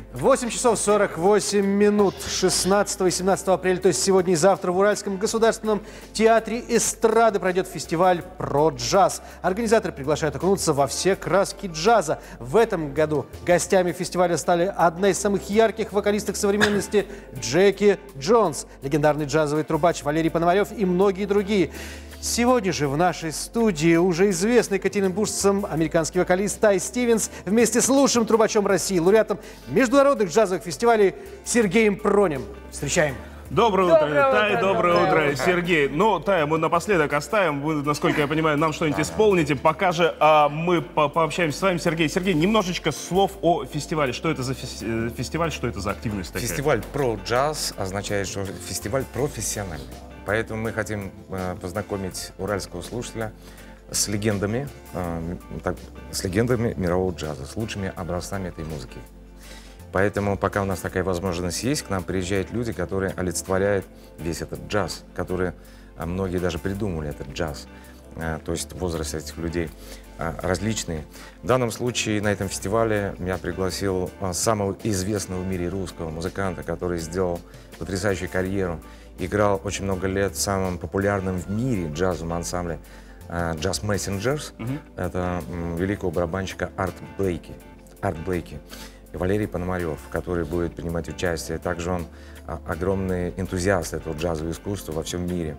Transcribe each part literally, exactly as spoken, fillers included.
восемь часов сорок восемь минут шестнадцатого и семнадцатого апреля, то есть сегодня и завтра в Уральском государственном театре эстрады пройдет фестиваль «Про джаз». Организаторы приглашают окунуться во все краски джаза. В этом году гостями фестиваля стали одна из самых ярких вокалисток современности Джеки Джонс, легендарный джазовый трубач Валерий Пономарев и многие другие. Сегодня же в нашей студии уже известный екатеринбуржцам американский вокалист Тай Стивенс вместе с лучшим трубачом России, лауреатом международных джазовых фестивалей Сергеем Пронем. Встречаем. Доброе, Доброе утро, утро, Тай, доброе, доброе утро, утро. Сергей. Ну, Тай, мы напоследок оставим, вы, насколько я понимаю, нам что-нибудь исполните. Пока же а, мы по пообщаемся с вами, Сергей. Сергей, немножечко слов о фестивале. Что это за фес фестиваль, что это за активность такая? Фестиваль про джаз означает, что фестиваль профессиональный. Поэтому мы хотим э, познакомить уральского слушателя с легендами, э, так, с легендами мирового джаза, с лучшими образцами этой музыки. Поэтому пока у нас такая возможность есть, к нам приезжают люди, которые олицетворяют весь этот джаз, которые э, многие даже придумали этот джаз. Э, то есть возраст этих людей э, различные. В данном случае на этом фестивале я пригласил э, самого известного в мире русского музыканта, который сделал потрясающую карьеру. Играл очень много лет в самом популярном в мире джазовом ансамбле Jazz Messengers. Mm-hmm. Это м, великого барабанщика Арт Блейки. Арт Блейки. И Валерий Пономарев, который будет принимать участие. Также он а, огромный энтузиаст этого джазового искусства во всем мире.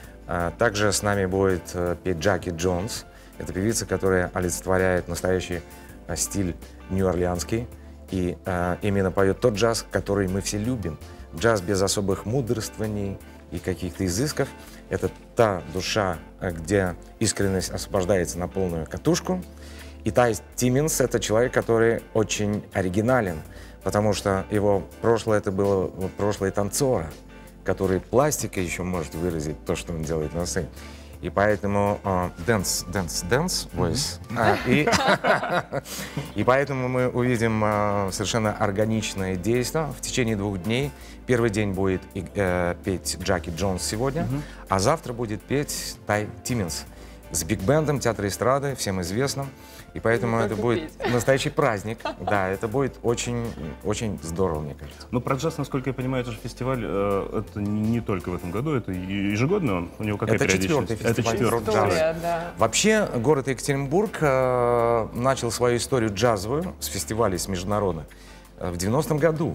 А, также с нами будет а, петь Джеки Джонс. Это певица, которая олицетворяет настоящий а, стиль нью-орлеанский. И а, именно поет тот джаз, который мы все любим. Джаз без особых мудрствований и каких-то изысков. Это та душа, где искренность освобождается на полную катушку. И Тай Стивенс — это человек, который очень оригинален, потому что его прошлое — это было прошлое танцора, который пластикой еще может выразить то, что он делает на сцене. И поэтому uh, dance, dance, dance, voice. Mm-hmm. uh, и, и поэтому мы увидим uh, совершенно органичное действие в течение двух дней. Первый день будет uh, петь Джеки Джонс сегодня, mm-hmm. а завтра будет петь Тай Стивенс с биг-бендом театра эстрады, всем известным. И поэтому это будет петь. Настоящий праздник. Да, это будет очень, очень здорово, мне кажется. Ну, про джаз, насколько я понимаю, это же фестиваль, э, это не только в этом году, это ежегодно. У него какая это периодичность? Четвертый фестиваль это четвертый История, да. Вообще, город Екатеринбург э, начал свою историю джазовую с фестивалей, с международных, э, в девяностом году.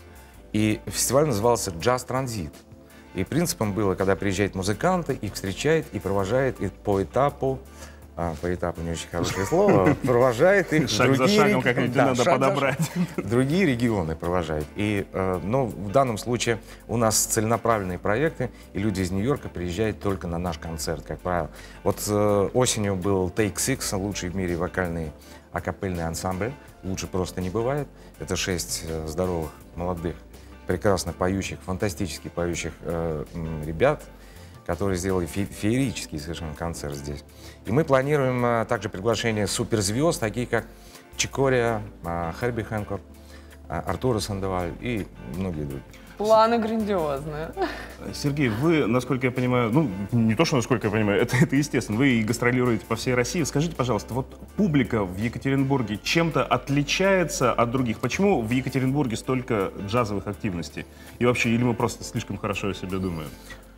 И фестиваль назывался «Джаз Транзит». И принципом было, когда приезжают музыканты, их встречает и провожает и по этапу, а, по этапу не очень хорошее слово, провожает их шаг в другие за шагом, как да, надо подобрать. Другие регионы провожают. И, э, но в данном случае у нас целенаправленные проекты, и люди из Нью-Йорка приезжают только на наш концерт, как правило. Вот э, осенью был Take Six, лучший в мире вокальный акапельный ансамбль. Лучше просто не бывает. Это шесть э, здоровых, молодых, прекрасно поющих, фантастически поющих э, ребят, которые сделали фе феерический совершенно концерт здесь. И мы планируем а, также приглашение суперзвезд, такие как Чикория, а, Херби Хэнкок, а, Артура Сандеваль и многие другие. Планы грандиозные. Сергей, вы, насколько я понимаю, ну, не то, что насколько я понимаю, это, это естественно, вы гастролируете по всей России. Скажите, пожалуйста, вот публика в Екатеринбурге чем-то отличается от других? Почему в Екатеринбурге столько джазовых активностей? И вообще, или мы просто слишком хорошо о себе думаем?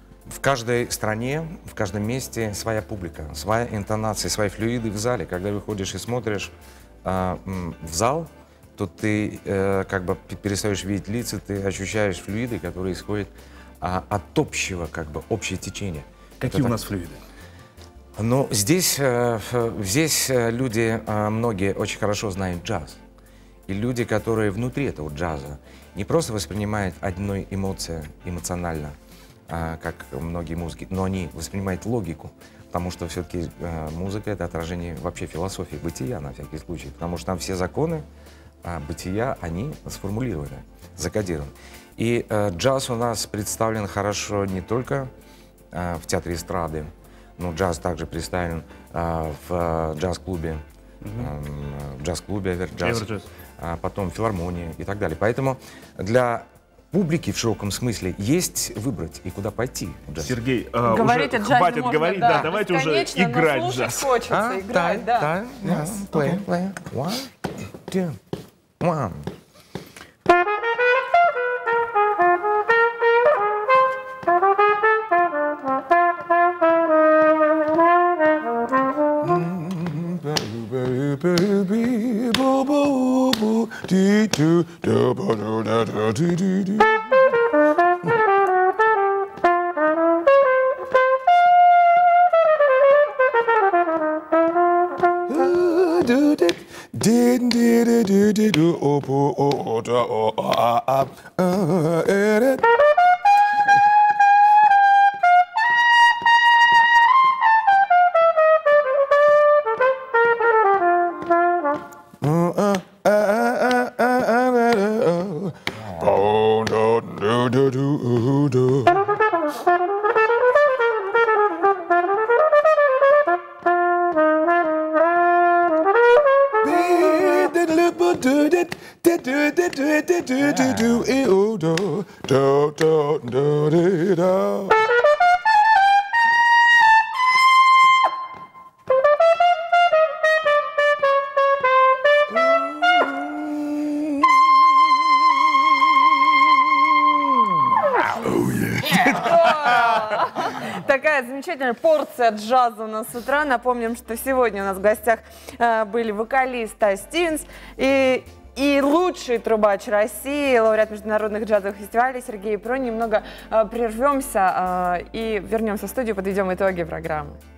В каждой стране, в каждом месте своя публика, своя интонация, свои флюиды в зале. Когда выходишь и смотришь э, в зал, то ты э, как бы перестаешь видеть лица, ты ощущаешь флюиды, которые исходят а, от общего, как бы, общее течение. Какие Это у нас так... флюиды? Ну, здесь, э, здесь люди, э, многие очень хорошо знают джаз. И люди, которые внутри этого джаза, не просто воспринимают одной эмоцию эмоционально, э, как многие музыки, но они воспринимают логику. Потому что все-таки э, музыка — это отражение вообще философии бытия, на всякий случай. Потому что там все законы а бытия, они сформулированы, закодированы. И э, джаз у нас представлен хорошо не только э, в театре эстрады, но джаз также представлен э, в э, джаз-клубе, mm-hmm. э, в джаз-клубе Эверджаз, а потом в филармонии и так далее. Поэтому для публики в широком смысле есть выбрать и куда пойти. Сергей, э, говорить уже о джазе хватит можно, говорить, да, да, давайте уже играть но джаз. Хочется А? играть, да. Time, yes. Play, play. One, two, one. Такая замечательная порция джаза у нас с утра. Напомним, что сегодня у нас в гостях э, были вокалист Тайс Стивенс и, и лучший трубач России, лауреат международных джазовых фестивалей Сергей Про. Немного э, прервемся э, и вернемся в студию, подведем итоги программы.